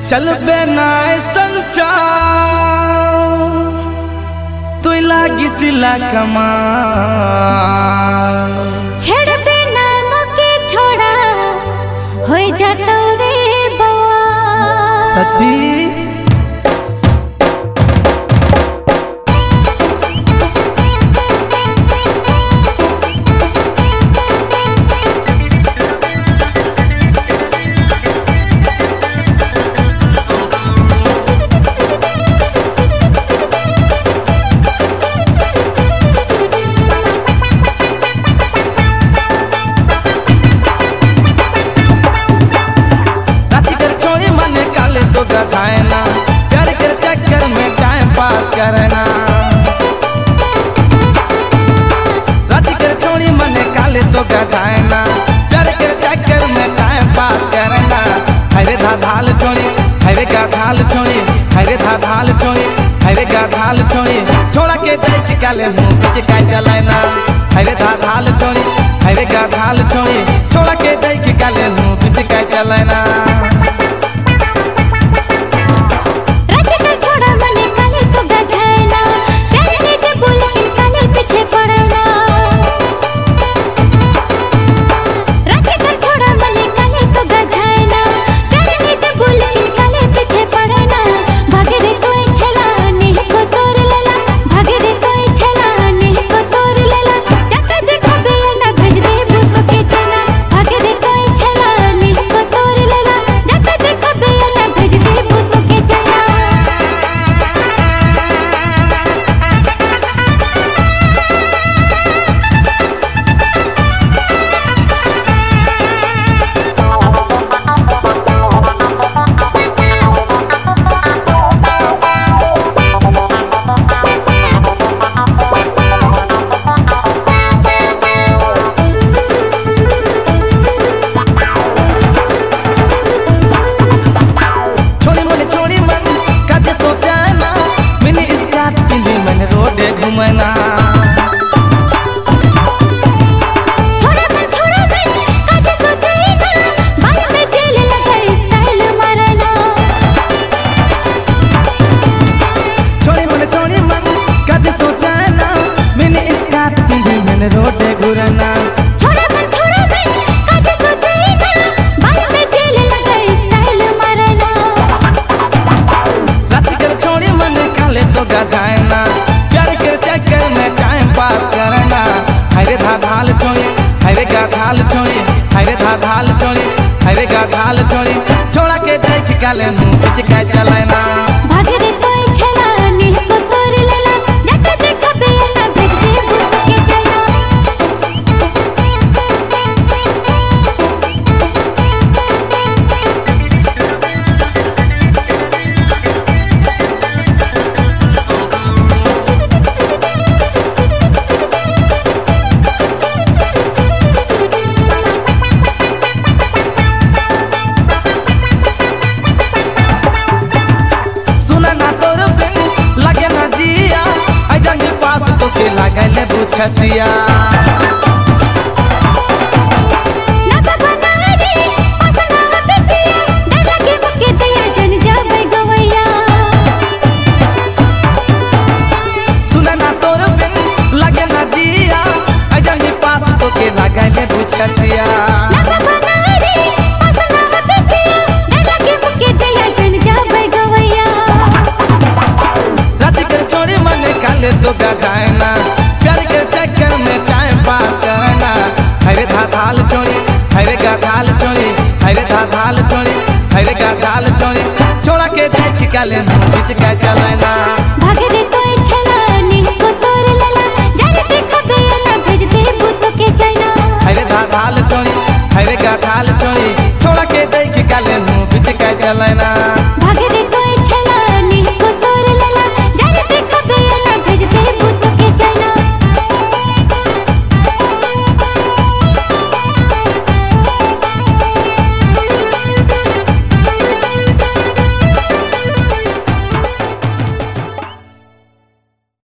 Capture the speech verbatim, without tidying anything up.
चल बेनाए संचा तू लागी सिला कमा छेड़ बेना मके छोड़ा हो जातो रे बवा सच्ची गजायना प्यार के चक्कर में टाइम पास करना रात के छोड़ी मने काले तो गजायना प्यार के चक्कर में टाइम पास करना हरे धा धाल छोड़ी हरे का धाल छोड़ी हरे धा धाल छोड़ी हरे का धाल छोड़ी छोड़ा के देख काले मुंह पीछे का चलाना हरे धा धाल छोड़ी हरे का धाल छोड़ी छोड़ा के देख काले मुंह पीछे का चलाना घुमना थोड़ा मन थोड़ा मन काजे सोचेगा बाल में तेल लगा स्टाइल मारना छोड़ी मन छोड़ी मन काजे सोचना मैंने इसका पिंडी मैंने रोटे घुरना थोड़ा मन थोड़ा मन काजे सोचेगा बाल में तेल लगा स्टाइल मारना रात के छोड़ी मन काले तो गजायना चक्कर में टाइम पास करना हरे धा धाल छोड़ी हरे का धाल छोड़ी हरे धा धाल छोड़ी हरे का धाल छोड़ी छोड़ा के देख काले मुंह पीछे का चलाना भागे रे कोई छला नील को तोड़ लेला जट देख बेना भेज दे बुत के चला लगले बुझतिया ना बना रे पसना बेटिया डर लगे मुके दिया जन जावे गवैया सुना ना तोर बिन लगे ना जिया अजनी पास तो के लगले बुझतिया ना बना रे पसना बेटिया डर लगे मुके दिया जन जावे गवैया रात के छोड़ी मन काले तो गजायना प्यार के चक्कर में टाइम पास करना हरे धा धाल छोड़ी हरे का धाल छोड़ी हरे धा धाल छोड़ी हरे का धाल छोड़ी छोड़ा के देख काले मुंह पीछे का चलाना भागे